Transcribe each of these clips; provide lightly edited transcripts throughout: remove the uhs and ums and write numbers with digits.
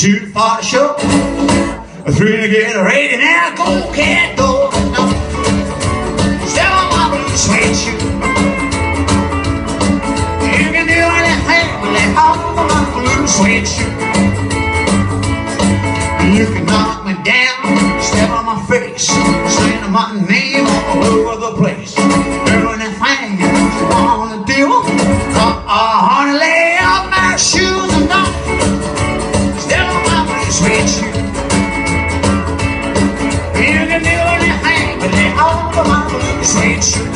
too far to show. Three to get ready now, go cat go. Step on my blue suede shoe. You can do anything with that all on my blue suede shoe. You can knock me down, step on my face, saying my name all over the place. Do anything you wanna do. Honey, lay off my shoes and don't step on my blue suede shoe. You can do anything but lay off of my blue suede shoe.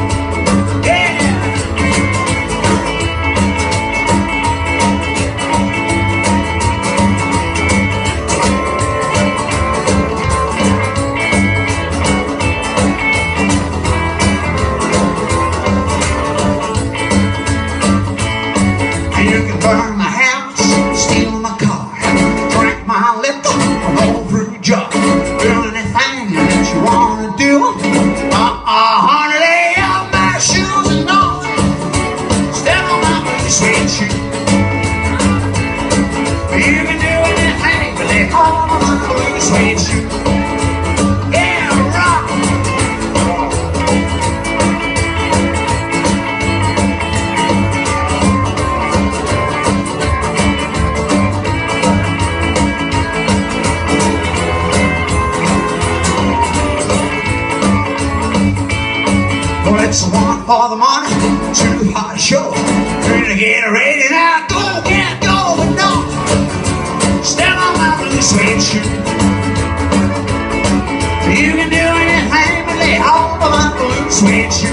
You can burn my house, steal my car, drink my liquor, roll through jar. Do anything that you wanna do. Honey, lay off my shoes and don't step on my blue suede shoe. You can do anything but lay off of my blue suede shoe. Yeah, rock. Well, it's one for the money, too hot to show. Three to get ready now, go, can't go, but no. Step on my blue suede shoe. You can do anything but lay hold of my blue suede shoe.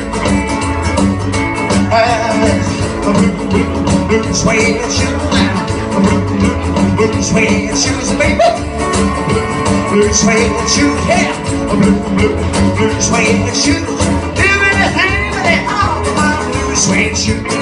Blue suede shoes now. Blue suede shoes, baby. Blue suede shoes, yeah. Blue suede shoes. Do anything but lay hold of my blue suede shoe.